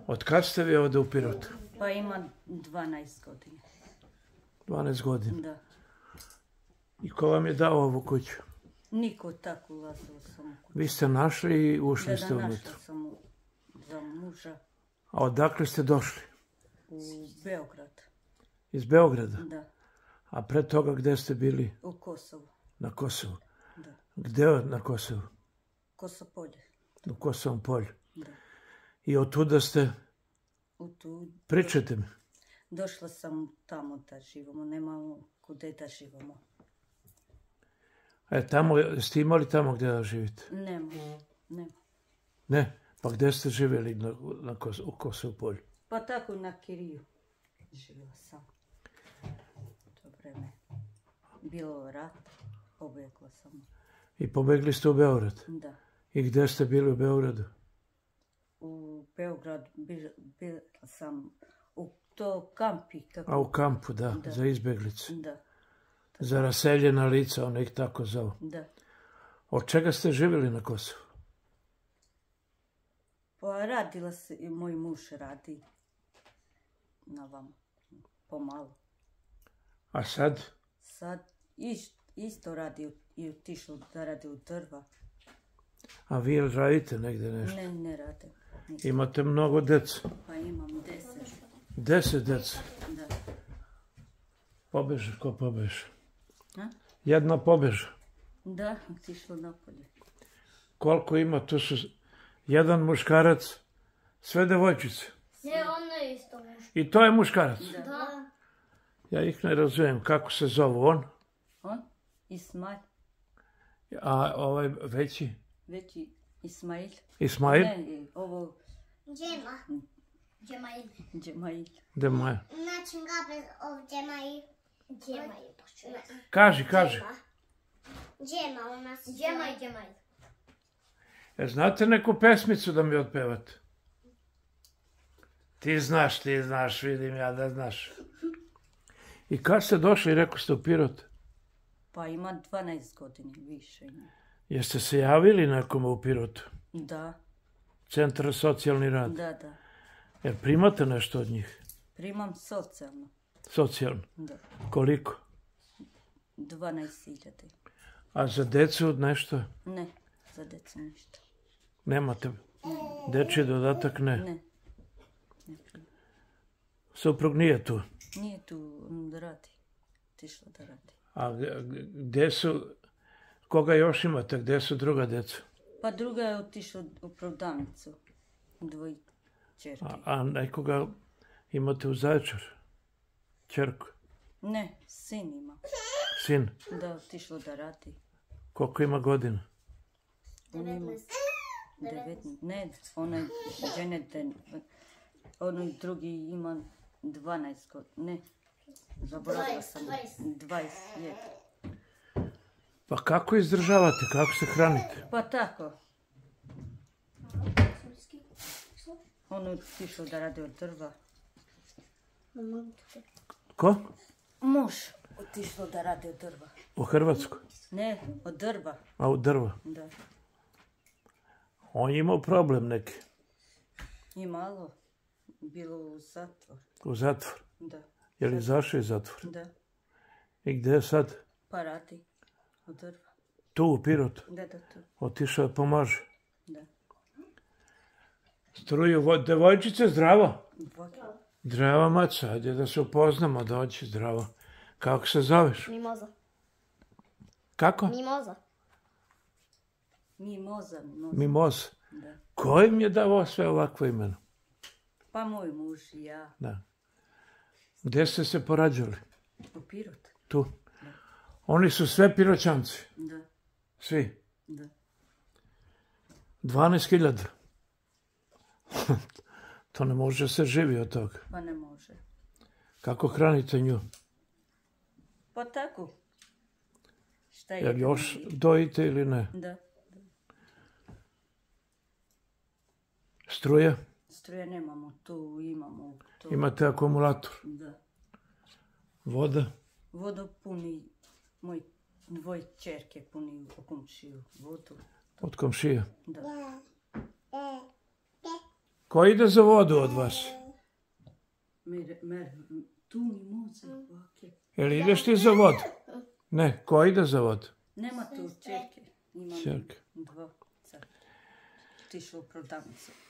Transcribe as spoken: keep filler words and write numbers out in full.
Od kad ste vi ovdje u Pirotu? Pa ima dvanaest godina. dvanaest godina. Da. I ko vam je dao ovu kuću? Niko tako ulazila sam u kuću. Vi ste našli i ušli Da, ste da, unutra. našla sam u- za muža A odakle ste došli? u Beograd. Iz Beograda? Da, A pre toga gde ste bili? u Kosovu. Na Kosovu. Da. Gde na Kosovu? Kosopolje. U Kosovom polju. Da. I od tuda ste, U tu pričajte mi. došla sam tamo da živimo, nemamo kude da živimo. E, tamo, ste imali tamo gde da živite? Nema, nema. Ne, pa gde ste živjeli na, na Kos, u Kosovu polju? Pa tako na Kiriju živjela sam. To vreme. Bilo rat, pobjegla sam. I pobegli ste u Beograd? Da. I gde ste bili u Beogradu? U Beograd bila, bila sam u to kampi. Kako... A u kampu, da, Da. za izbeglice. Da, Za raseljena lica, one ih tako zovu. da. Od čega ste živjeli na Kosovu? Pa radila se, i moj muž radi na vam, pomalo. A sad? Sad iš, isto radi i otišao da radi u drva. A vi radite negdje nešto? Ne, ne rade. Ništa. Imate mnogo djeca. Pa imam deset. Deset djeca. Da. Pobeže, ko pobeže? A? Jedna pobeže. Da, otišla napolje. Koliko ima? Tu su jedan muškarac, sve devojčice. Ne, ono je isto muško. I to je muškarac. Da. Ja ih ne razumijem. Kako se zovu on? On? Ismail. A ovaj veći? Veći Ismail. Ismail? Ne, ovo Džema. Džemail. Džemail. Demail. Znači ga bez ov Džemail. Džemail. Kaži, kaži. Džema u nas. Džema i Džemail. E, znate neku pesmicu da mi otpevate? Ti znaš, ti znaš, vidim ja da znaš. I kad ste došli, rekao ste u Pirot? Pa ima dvanaest godina više. ima. Jeste se javili nekome u Pirotu? Da, Centar socijalni rad. da, da. Jer primate nešto od njih? Primam socijalno. Socijalno. Da. Koliko? dvanaest hiljada. A za decu nešto? Ne, za djecu ništa. Nemate? Dečji dodatak ne? Ne, Suprug nije tu. nije tu on da radi. Otišla da radi. A gde- gde su, koga još imate, gde su druga deca? Pa druga je otišla u prodavnicu. Dvoji čerke. A, a nekoga imate u Zaječar? Čerku? Ne, sin ima. Sin? Da, otišla da radi. Koliko ima godina? On ima devetnaest. Ne, onaj ženeten. Onaj drugi ima dvanaest godina. Ne, zaboravila sam. dvadeset jedan. Pa kako izdržavate, kako se hranite? Pa tako. On je otišao da radi od drva. Ko? Muž otišao da radi od drva. U Hrvatsku? Ne, od drva. A u drva? Da. On je imao problem neki. I malo bilo u zatvor. U zatvor. Da, Je li izašao iz zatvora? da. I gde je sad? Pa radi od drva. Tu u Pirotu. Da, da, tu. Otišao je pomaže. Da. Struju, vo- devojčice, zdravo. Voda. Zdrava maca, ajde da se upoznamo, dođi, zdravo. Kako se zoveš? Mimoza. Kako? Mimoza. Mimoza, mimoza. Mimoz. Da. Ko im je dao sve ovakvo imeno? Pa moj muž i ja. Da. Gde ste se porađali? U Pirot. Tu. Oni su sve Piroćanci. Da, Svi. da. dvanaest hiljada. To ne može se živi od toga. Pa ne može. Kako hranite nju? Pa tako. Šta je? Jel još dojite ili ne? Da. Struja? Struje nemamo, tu imamo. Tu. Imate akumulator? Da. Voda? Vodu puni, moj dvoj čerke puni u komšiju vodu. Od komšija? Da. Ko ide za vodu od vas? Mer, mer, tu mi moza, ovake. Jel ideš ti za vodu? Ne, ko ide za vodu? Nema tu čerke. Imam Čerke. dva. Sad. Tišla u prodavnicu.